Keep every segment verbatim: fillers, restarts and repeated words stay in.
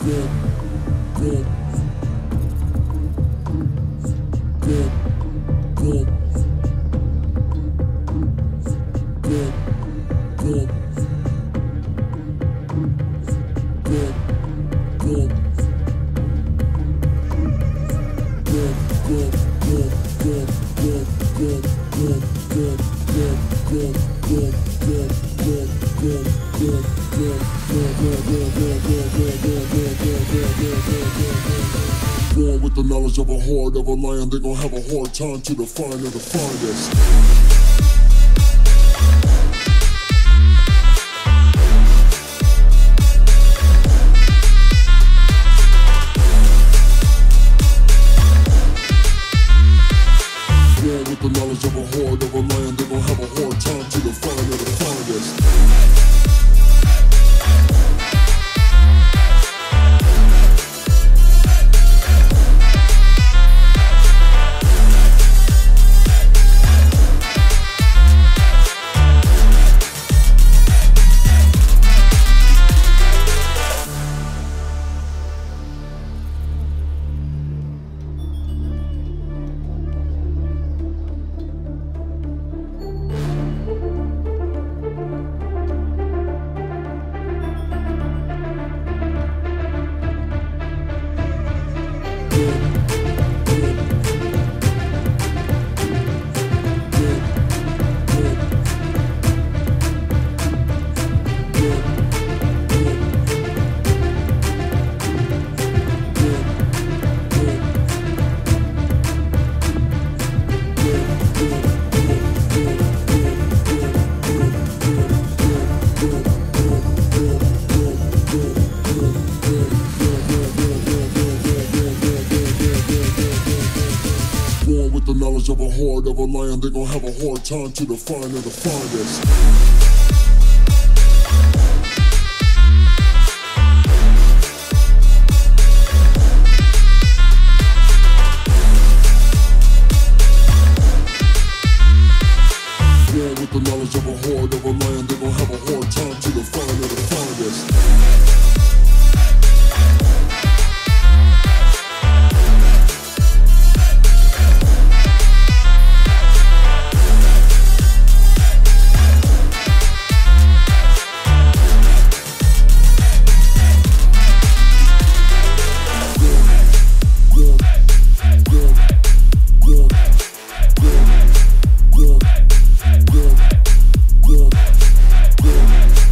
Born with the knowledge of a heart of a lion, they gon' have a hard time to define the finest. With the knowledge of a heart of a lion, they gon' have a hard time to define the finest. With the knowledge of a heart of a lion, they gon' have a hard time to define the finest. With the knowledge of a heart of a lion, they gon' have a hard time to define the finest.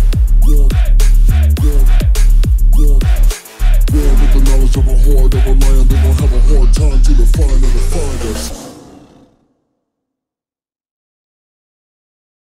Of a heart of a lion.